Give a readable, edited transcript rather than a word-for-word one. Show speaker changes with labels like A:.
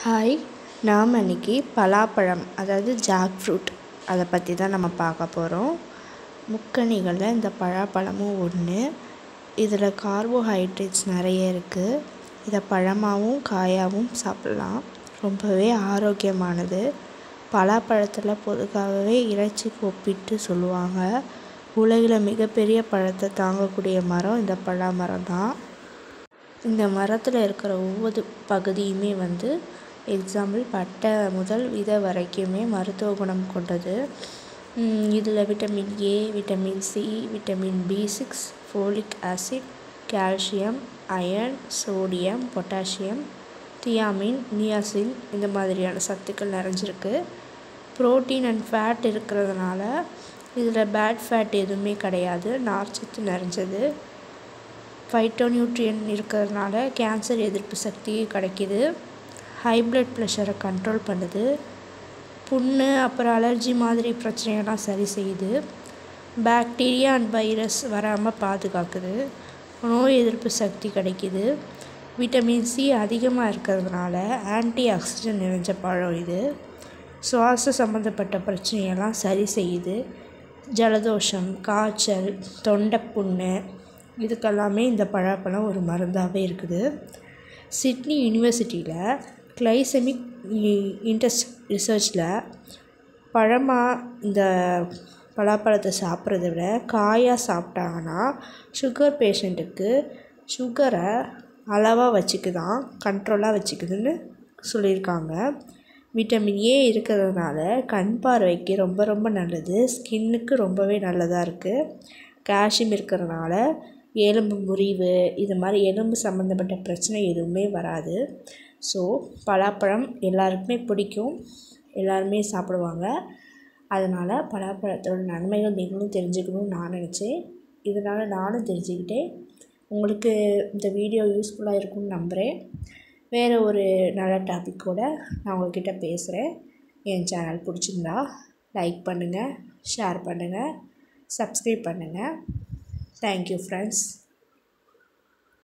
A: Hi, நாம் இன்றைக்கி பலாப்பழம் அதாவது ஜாக் ஃப்ரூட் அதை பற்றி தான் நம்ம பார்க்க போகிறோம். முக்கனிகளில் இந்த பலாப்பழமும் ஒன்று. இதில் கார்போஹைட்ரேட்ஸ் நிறைய இருக்குது. இதை பழமாகவும் காயாகவும் சாப்பிட்லாம். ரொம்பவே ஆரோக்கியமானது. பலாப்பழத்தில் பொதுவாகவே இறைச்சிக்கு ஒப்பிட்டு சொல்லுவாங்க. உலகில் மிகப்பெரிய பழத்தை தாங்கக்கூடிய மரம் இந்த பலா மரம் தான். இந்த மரத்தில் இருக்கிற ஒவ்வொரு பகுதியுமே எக்ஸாம்பிள் பட்டை முதல் விதை வரைக்குமே மருத்துவ குணம் கொண்டது. இதில் vitamin A, vitamin C, vitamin B6, folic acid, calcium, iron, sodium, potassium, thiamine, niacin இந்த மாதிரியான சத்துக்கள் நிறைஞ்சிருக்கு. புரோட்டீன் அண்ட் ஃபேட் இருக்கிறதுனால இதில் பேட் ஃபேட் எதுவுமே கிடையாது. நார்ச்சத்து நிறைஞ்சது. ஃபைட்டோநியூட்ரியன் இருக்கிறதுனால கேன்சர் எதிர்ப்பு சக்தி கிடைக்கிது. ஹை பிளட் ப்ரெஷரை கண்ட்ரோல் பண்ணுது. புண்ணு அப்புறம் அலர்ஜி மாதிரி பிரச்சனையெல்லாம் சரி செய்யுது. பாக்டீரியா அண்ட் வைரஸ் வராமல் பாதுகாக்குது. நோய் எதிர்ப்பு சக்தி கிடைக்கிது. விட்டமின் சி அதிகமாக இருக்கிறதுனால ஆன்டி ஆக்சிடென்ட் நிறைஞ்ச பழம் இது. சுவாச சம்மந்தப்பட்ட பிரச்சனையெல்லாம் சரி செய்யுது. ஜலதோஷம், காய்ச்சல், தொண்டைப்புண்ணு இதுக்கெல்லாமே இந்த பழாப்பழம் ஒரு மருந்தாகவே இருக்குது. சிட்னி யூனிவர்சிட்டியில் கிளைசெமிக் இண்டெக்ஸ் ரிசர்ச்சில் பழமாக இந்த பலாப்பழத்தை சாப்பிட்றத விட காயாக சாப்பிட்டாங்கன்னா சுகர் பேஷண்ட்டுக்கு சுகரை அளவாக வச்சுக்குதான், கண்ட்ரோலாக வச்சுக்குதுன்னு சொல்லியிருக்காங்க. விட்டமின் ஏ இருக்கிறதுனால கண் பார்வைக்கு ரொம்ப ரொம்ப நல்லது. ஸ்கின்னுக்கு ரொம்பவே நல்லதாக இருக்குது. கால்சியம் இருக்கிறதுனால எலும்பு முறிவு இது மாதிரி எலும்பு சம்மந்தப்பட்ட பிரச்சனை எதுவுமே வராது. ஸோ பலாப்பழம் எல்லாருக்குமே பிடிக்கும், எல்லாருமே சாப்பிடுவாங்க. அதனால் பலாப்பழத்தோட நன்மைகள் நீங்களும் தெரிஞ்சுக்கணும்னு நான் நினச்சேன். இதனால் நானும் தெரிஞ்சுக்கிட்டேன். உங்களுக்கு இந்த வீடியோ யூஸ்ஃபுல்லாக இருக்கும்னு நம்புகிறேன். வேறு ஒரு நல்ல டாப்பிக்கோடு நான் உங்கள்கிட்ட பேசுகிறேன். என் சேனல் பிடிச்சிருந்தா லைக் பண்ணுங்கள், ஷேர் பண்ணுங்கள், சப்ஸ்கிரைப் பண்ணுங்கள். Thank you friends.